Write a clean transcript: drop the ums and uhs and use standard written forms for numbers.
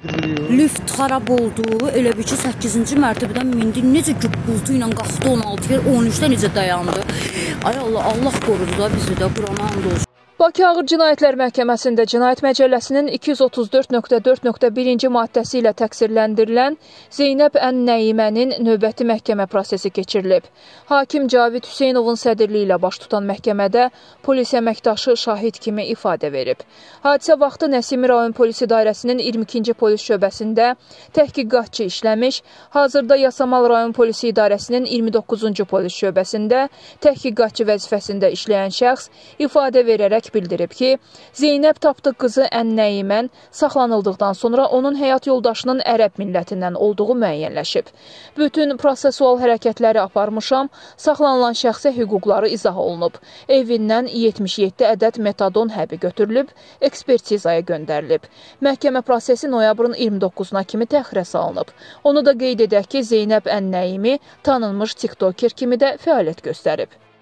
Lift xarab oldu, elə bir ki 8-ci mərtəbədən mindi, necə güppultu ilə qalxdı 16 yer, 13-də necə dayandı. Ay Allah, Allah qorudu da bizi də, Qurana and olsun. Bakı Ağır Cinayətlər Məhkəməsində Cinayət Məcəlləsinin 234.4.1-ci maddəsi ilə təqsirləndirilən Zeynəb Ən-Nəimənin növbəti məhkəmə prosesi keçirilib. Hakim Cavid Hüseynovun sədrliyi ilə baş tutan məhkəmədə polis əməkdaşı şahid kimi ifadə verib. Hadisə vaxtı Nəsimi rayon polis idarəsinin 22-ci polis şöbəsində təhqiqatçı işləmiş, hazırda Yasamal rayon polis idarəsinin 29-cu polis şöbəsində təhqiqatçı vəzifəsində işləyən şəxs ifadə verərək bildirib ki, Zeynəb Tapdıq qızı Ən-Nəimən saxlanıldıqdan sonra onun həyat yoldaşının ərəb millətindən olduğu müəyyənləşib. Bütün prosesual hərəkətləri aparmışam, saxlanılan şəxsə hüquqları izah olunub. Evindən 77 ədəd metadon həbi götürülüb, ekspertizaya göndərilib. Məhkəmə prosesi noyabrın 29-na kimi təxirə salınıb. Onu da qeyd edək ki, Zeynəb Ən-Nəimi tanınmış tiktoker kimi də fəaliyyət göstərib.